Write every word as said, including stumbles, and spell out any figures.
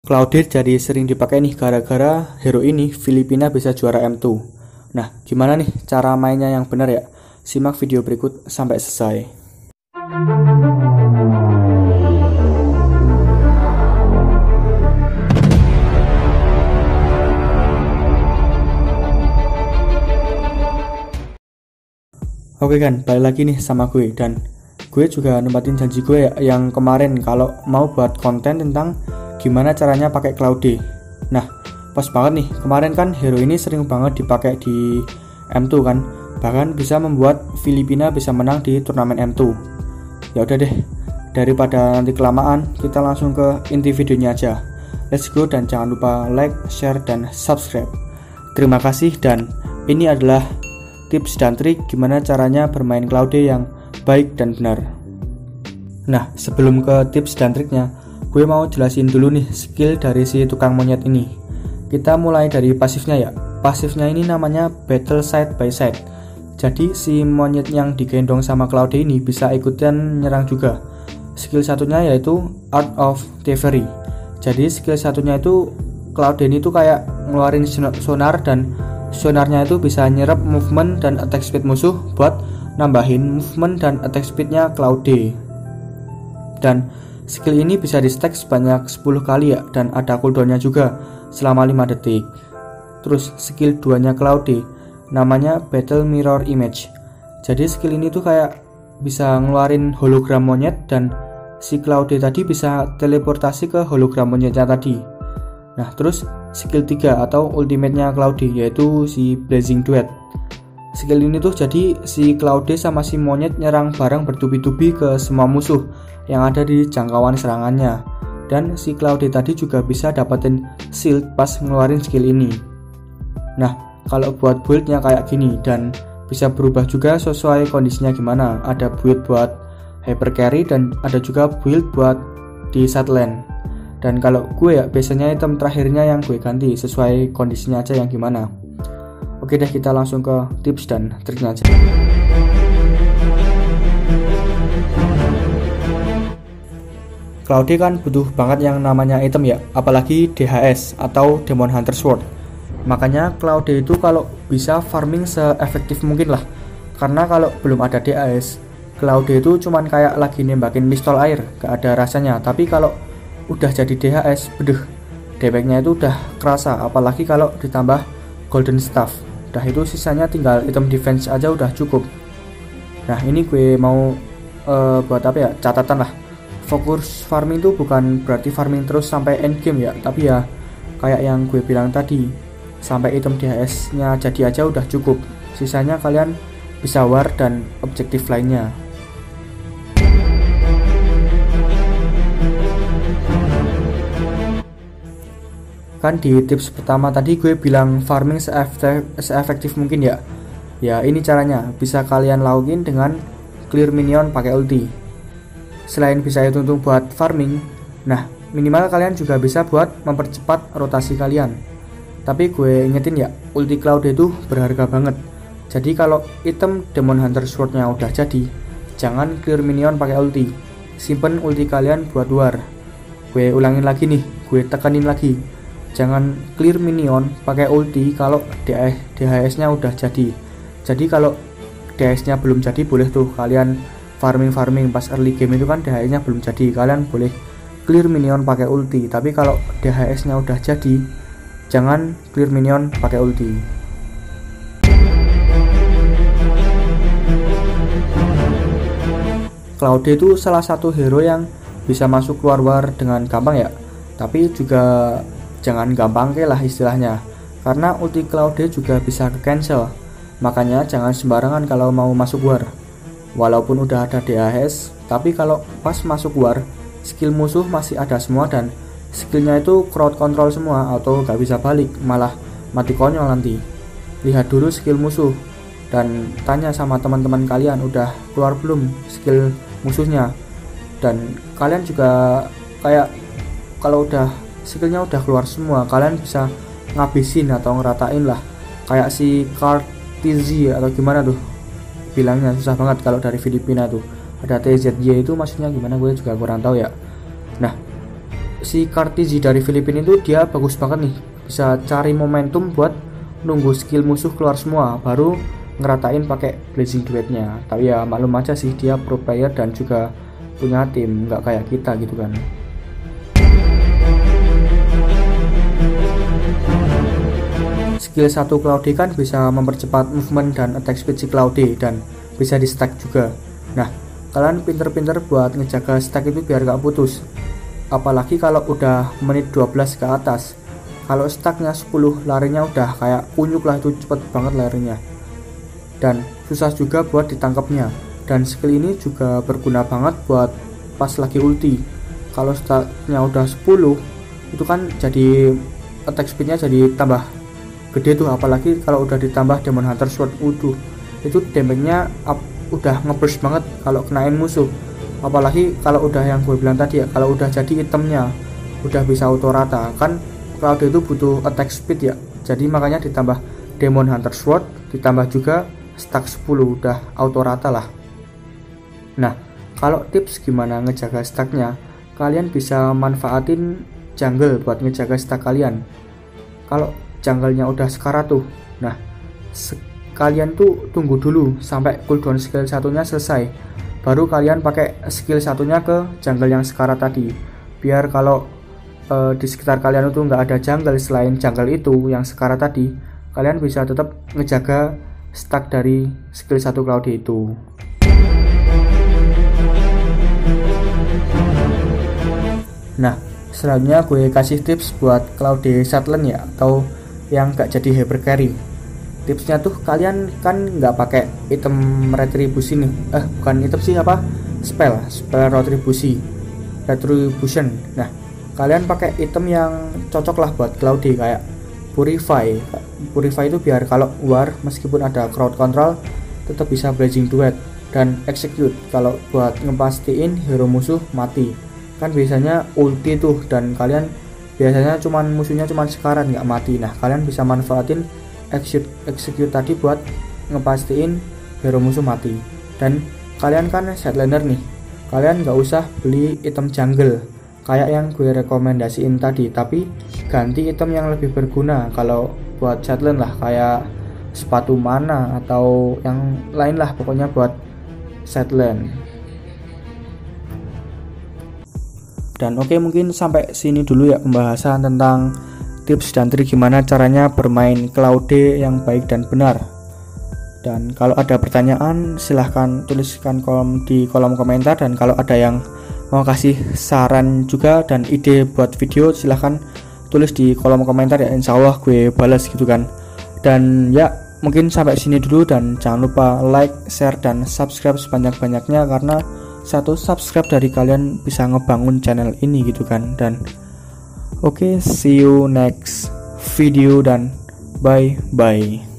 Claudette jadi sering dipakai nih gara-gara hero ini Filipina bisa juara M dua. Nah, gimana nih cara mainnya yang benar ya? Simak video berikut sampai selesai. Oke kan, balik lagi nih sama gue, dan gue juga nempatin janji gue ya yang kemarin kalau mau buat konten tentang gimana caranya pakai Claudette. Nah, pas banget nih, kemarin kan hero ini sering banget dipakai di M dua kan, bahkan bisa membuat Filipina bisa menang di turnamen M dua. Ya udah deh, daripada nanti kelamaan, kita langsung ke inti videonya aja. Let's go, dan jangan lupa like, share, dan subscribe. Terima kasih, dan ini adalah tips dan trik gimana caranya bermain Claudette yang baik dan benar. Nah, sebelum ke tips dan triknya, gue mau jelasin dulu nih skill dari si tukang monyet ini. Kita mulai dari pasifnya ya. Pasifnya ini namanya battle side by side. Jadi si monyet yang digendong sama Claudette ini bisa ikutan nyerang juga. Skill satunya yaitu Art of Thievery. Jadi skill satunya itu Claudette ini tuh kayak ngeluarin sonar, dan sonarnya itu bisa nyerap movement dan attack speed musuh buat nambahin movement dan attack speednya Claudette. Dan skill ini bisa di stack sebanyak sepuluh kali ya, dan ada cooldownnya juga selama lima detik. Terus skill dua nya Claudette namanya Battle Mirror Image. Jadi skill ini tuh kayak bisa ngeluarin hologram monyet, dan si Claudette tadi bisa teleportasi ke hologram monyetnya tadi. Nah, terus skill tiga atau ultimate-nya Claudette yaitu si Blazing Duet. Skill ini tuh jadi si Claudette sama si monyet nyerang bareng bertubi-tubi ke semua musuh yang ada di jangkauan serangannya. Dan si Claudette tadi juga bisa dapetin shield pas ngeluarin skill ini. Nah, kalau buat build-nya kayak gini, dan bisa berubah juga sesuai kondisinya gimana. Ada build buat hyper carry, dan ada juga build buat di side lane. Dan kalau gue ya biasanya item terakhirnya yang gue ganti sesuai kondisinya aja yang gimana. Oke deh, kita langsung ke tips dan triknya aja. Claudette kan butuh banget yang namanya item ya, apalagi D H S atau Demon Hunter Sword. Makanya Claudette itu kalau bisa farming se-efektif mungkin lah. Karena kalau belum ada D H S, Claudette itu cuman kayak lagi nembakin pistol air, gak ada rasanya. Tapi kalau udah jadi D H S, bedeh, damage-nya itu udah kerasa, apalagi kalau ditambah Golden Staff. Udah itu sisanya tinggal item defense aja udah cukup. Nah, ini gue mau uh, buat apa ya, catatan lah. Fokus farming tuh bukan berarti farming terus sampai end game ya, tapi ya kayak yang gue bilang tadi, sampai item D H S-nya jadi aja udah cukup. Sisanya kalian bisa war dan objektif lainnya. Kan di tips pertama tadi gue bilang farming se-efektif mungkin ya. Ya, ini caranya, bisa kalian lakuin dengan clear minion pakai ulti. Selain bisa itu untuk buat farming, nah minimal kalian juga bisa buat mempercepat rotasi kalian. Tapi gue ingetin ya, ulti Claudette itu berharga banget. Jadi kalau item Demon Hunter Sword-nya udah jadi, jangan clear minion pakai ulti. Simpen ulti kalian buat war. Gue ulangin lagi nih, gue tekanin lagi. Jangan clear minion pakai ulti kalau D H S-nya udah jadi. Jadi kalau D H S-nya belum jadi, boleh tuh kalian farming-farming pas early game itu kan D H S-nya belum jadi, kalian boleh clear minion pakai ulti. Tapi kalau D H S-nya udah jadi, jangan clear minion pakai ulti. Claudette itu salah satu hero yang bisa masuk keluar war dengan gampang ya. Tapi juga jangan gampang ke lah istilahnya, karena ulti Claudette juga bisa ke cancel. Makanya jangan sembarangan kalau mau masuk war. Walaupun udah ada D H S, tapi kalau pas masuk war, skill musuh masih ada semua, dan skillnya itu crowd control semua, atau gak bisa balik, malah mati konyol nanti. Lihat dulu skill musuh, dan tanya sama teman-teman kalian udah keluar belum skill musuhnya. Dan kalian juga kayak kalau udah skillnya udah keluar semua, kalian bisa ngabisin atau ngeratain lah, kayak si Kartizi atau gimana tuh bilangnya, susah banget kalau dari Filipina tuh ada T Z Y itu maksudnya gimana gue juga kurang tahu ya. Nah, si Kartizi dari Filipina itu dia bagus banget nih, bisa cari momentum buat nunggu skill musuh keluar semua baru ngeratain pakai blazing duetnya. Tapi ya maklum aja sih, dia pro player dan juga punya tim, nggak kayak kita gitu kan. Skill satu Cloudy kan bisa mempercepat movement dan attack speed si Cloudy dan bisa di stack juga. Nah, kalian pinter-pinter buat ngejaga stack itu biar gak putus, apalagi kalau udah menit dua belas ke atas. Kalau stacknya sepuluh, larinya udah kayak kunyuk lah, itu cepet banget larinya dan susah juga buat ditangkapnya. Dan skill ini juga berguna banget buat pas lagi ulti. Kalau stacknya udah sepuluh, itu kan jadi attack speednya jadi tambah gede tuh, apalagi kalau udah ditambah Demon Hunter Sword. Uduh, itu damage-nya up, udah ngeburst banget kalau kenain musuh. Apalagi kalau udah yang gue bilang tadi ya, kalau udah jadi itemnya udah bisa auto rata kan. Cloud itu butuh attack speed ya, jadi makanya ditambah Demon Hunter Sword, ditambah juga stack sepuluh, udah auto rata lah. Nah, kalau tips gimana ngejaga stacknya, kalian bisa manfaatin jungle buat ngejaga stack kalian. Kalau jungle-nya udah sekarat tuh, nah kalian tuh tunggu dulu sampai cooldown skill satunya selesai, baru kalian pakai skill satunya ke jungle yang sekarat tadi, biar kalau uh, di sekitar kalian itu nggak ada jungle selain jungle itu yang sekarat tadi, kalian bisa tetap ngejaga stack dari skill satu Cloudy itu. Nah, selanjutnya gue kasih tips buat Cloudy Sadlen ya, atau yang gak jadi hyper carry. Tipsnya tuh kalian kan nggak pakai item retribusi nih, eh bukan item sih, apa spell spell retribusi retribution. Nah, kalian pakai item yang cocok lah buat Cloudy, kayak purify. Purify itu biar kalau war meskipun ada crowd control tetap bisa blazing duet, dan execute kalau buat ngepastiin hero musuh mati. Kan biasanya ulti tuh, dan kalian biasanya cuman musuhnya cuman sekarat nggak mati. Nah, kalian bisa manfaatin execute, execute tadi buat ngepastiin hero musuh mati. Dan kalian kan setlaner nih, kalian nggak usah beli item jungle kayak yang gue rekomendasiin tadi, tapi ganti item yang lebih berguna kalau buat setlane lah, kayak sepatu mana atau yang lain lah, pokoknya buat setlane. Dan oke, mungkin sampai sini dulu ya pembahasan tentang tips dan trik gimana caranya bermain Cloudy yang baik dan benar. Dan kalau ada pertanyaan silahkan tuliskan kolom di kolom komentar, dan kalau ada yang mau kasih saran juga dan ide buat video silahkan tulis di kolom komentar ya, insya Allah gue balas gitu kan. Dan ya mungkin sampai sini dulu, dan jangan lupa like, share, dan subscribe sebanyak-banyaknya, karena satu subscribe dari kalian bisa ngebangun channel ini gitu kan. Dan oke, okay, see you next video dan bye bye.